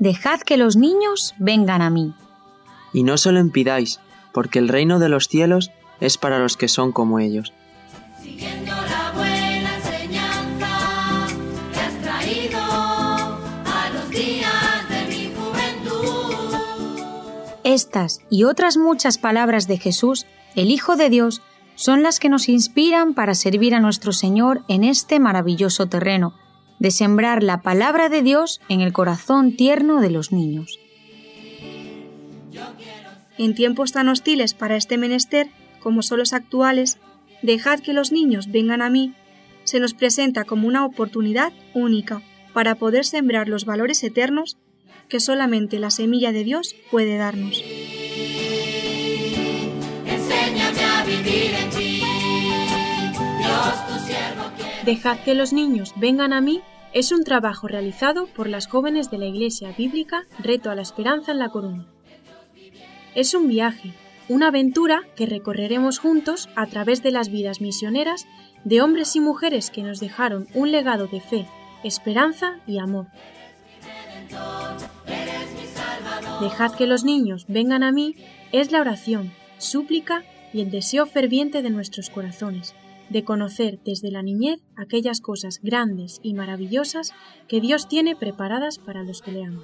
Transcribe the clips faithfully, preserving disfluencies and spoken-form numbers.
Dejad que los niños vengan a mí. Y no se lo impidáis, porque el reino de los cielos es para los que son como ellos. Siguiendo la buena enseñanza que has traído a los días de mi juventud. Estas y otras muchas palabras de Jesús, el Hijo de Dios, son las que nos inspiran para servir a nuestro Señor en este maravilloso terreno, de sembrar la palabra de Dios en el corazón tierno de los niños. En tiempos tan hostiles para este menester, como son los actuales, dejad que los niños vengan a mí, se nos presenta como una oportunidad única para poder sembrar los valores eternos que solamente la semilla de Dios puede darnos. Enséñame a vivir en ti, Dios tu siervo quiere. Dejad que los niños vengan a mí es un trabajo realizado por las jóvenes de la Iglesia Bíblica Reto a la Esperanza en La Coruña. Es un viaje, una aventura que recorreremos juntos a través de las vidas misioneras de hombres y mujeres que nos dejaron un legado de fe, esperanza y amor. Dejad que los niños vengan a mí es la oración, súplica y el deseo ferviente de nuestros corazones, de conocer desde la niñez aquellas cosas grandes y maravillosas que Dios tiene preparadas para los que le aman.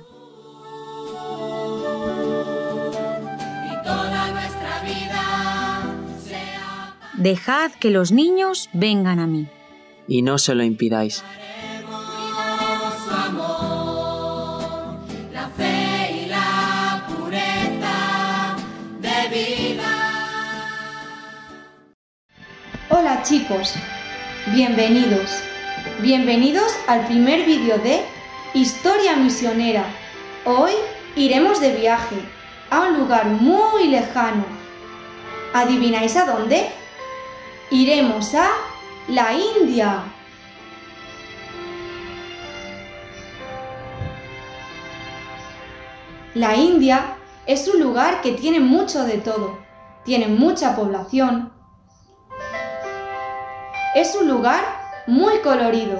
Dejad que los niños vengan a mí. Y no se lo impidáis. Su amor, la fe y la pureza de vida. Hola chicos, bienvenidos. Bienvenidos al primer vídeo de Historia Misionera. Hoy iremos de viaje a un lugar muy lejano. ¿Adivináis a dónde? Iremos a la India. La India es un lugar que tiene mucho de todo. Tiene mucha población. Es un lugar muy colorido.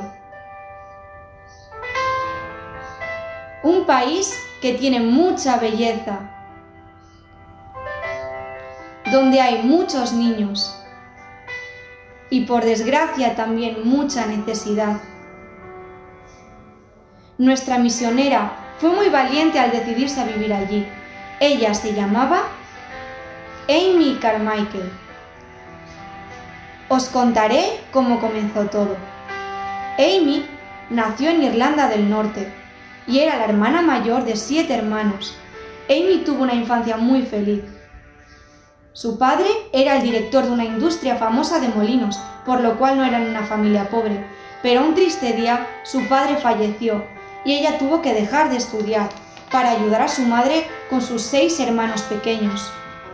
Un país que tiene mucha belleza. Donde hay muchos niños. Y por desgracia también mucha necesidad. Nuestra misionera fue muy valiente al decidirse a vivir allí. Ella se llamaba Amy Carmichael. Os contaré cómo comenzó todo. Amy nació en Irlanda del Norte y era la hermana mayor de siete hermanos. Amy tuvo una infancia muy feliz. Su padre era el director de una industria famosa de molinos, por lo cual no eran una familia pobre. Pero un triste día, su padre falleció y ella tuvo que dejar de estudiar para ayudar a su madre con sus seis hermanos pequeños.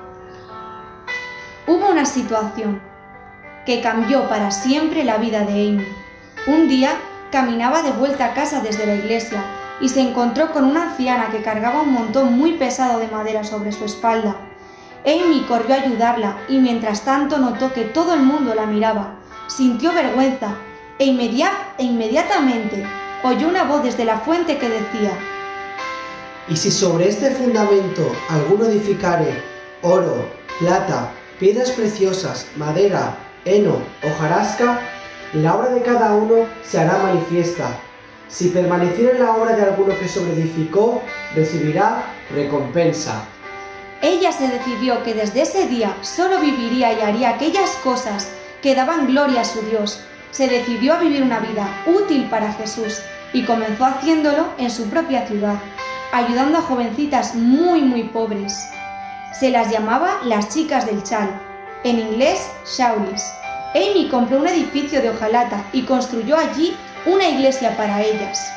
Hubo una situación que cambió para siempre la vida de Amy. Un día caminaba de vuelta a casa desde la iglesia y se encontró con una anciana que cargaba un montón muy pesado de madera sobre su espalda. Amy corrió a ayudarla y mientras tanto notó que todo el mundo la miraba. Sintió vergüenza e, inmediat e inmediatamente oyó una voz desde la fuente que decía: «Y si sobre este fundamento alguno edificare oro, plata, piedras preciosas, madera, heno, hojarasca, la obra de cada uno se hará manifiesta. Si permaneciere la obra de alguno que sobreedificó, recibirá recompensa». Ella se decidió que desde ese día solo viviría y haría aquellas cosas que daban gloria a su Dios. Se decidió a vivir una vida útil para Jesús y comenzó haciéndolo en su propia ciudad, ayudando a jovencitas muy muy pobres. Se las llamaba las chicas del chal, en inglés Shaulis. Amy compró un edificio de hojalata y construyó allí una iglesia para ellas.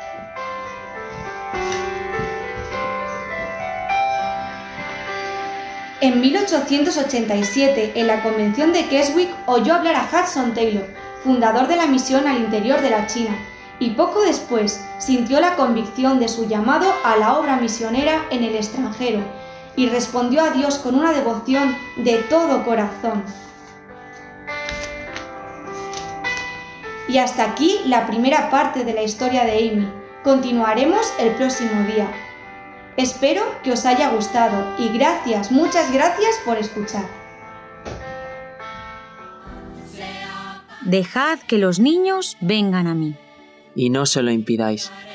En mil ochocientos ochenta y siete, en la convención de Keswick, oyó hablar a Hudson Taylor, fundador de la misión al interior de la China, y poco después sintió la convicción de su llamado a la obra misionera en el extranjero, y respondió a Dios con una devoción de todo corazón. Y hasta aquí la primera parte de la historia de Amy. Continuaremos el próximo día. Espero que os haya gustado y gracias, muchas gracias por escuchar. Dejad que los niños vengan a mí. Y no se lo impidáis.